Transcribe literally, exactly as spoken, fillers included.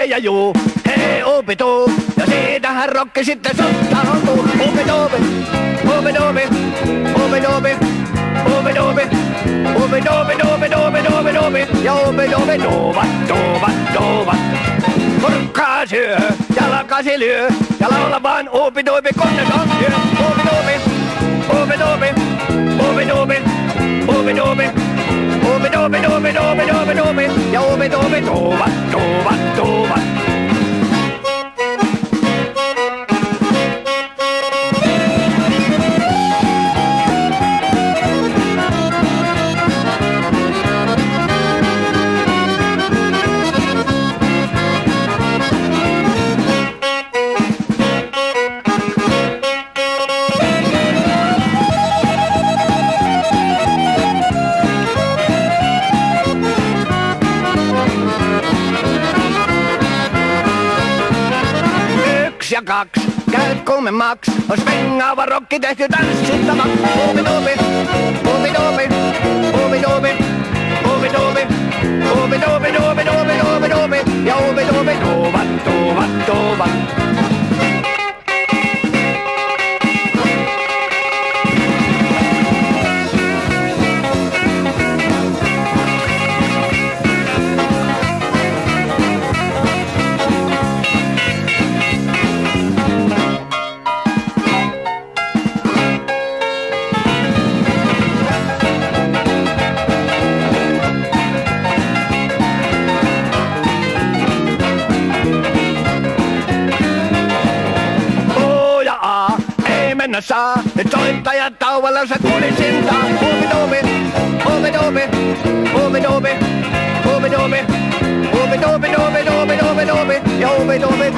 hei ja juu, hei upituu. Ja siitähän rokki sitten sottautuu. Upidobi, upidobi, upidobi, upidobi, upidobi, dobi, dobi, dobi, dobi. Ja upidobi, doba, doba, doba. Kurkkaa syö ja lakasi lyö ja laula vaan upidobi, kunnes on yö. Upidobi, upidobi, upidobi, upidobi. Ubi dobi dobi dobi dobi dobi ja ubi dobi doba doba doba. Ja kaks, käyt kummemmaks, on svengaava rokki tehty tanssittava. Ubi-dubi, ubi-dubi, ubi-dubi, ubi-dubi, ubi-dubi, dubi, dubi, dubi, dubi, ja ubi-dubi, duba, duba, duba. Mennä saa, nyt soittajat tauolla se kulisintaa. Ubi-dubi, ubi-dubi, ubi-dubi, ubi-dubi, ubi-dubi, dubi, dubi, dubi, dubi, ja ubi-dubi,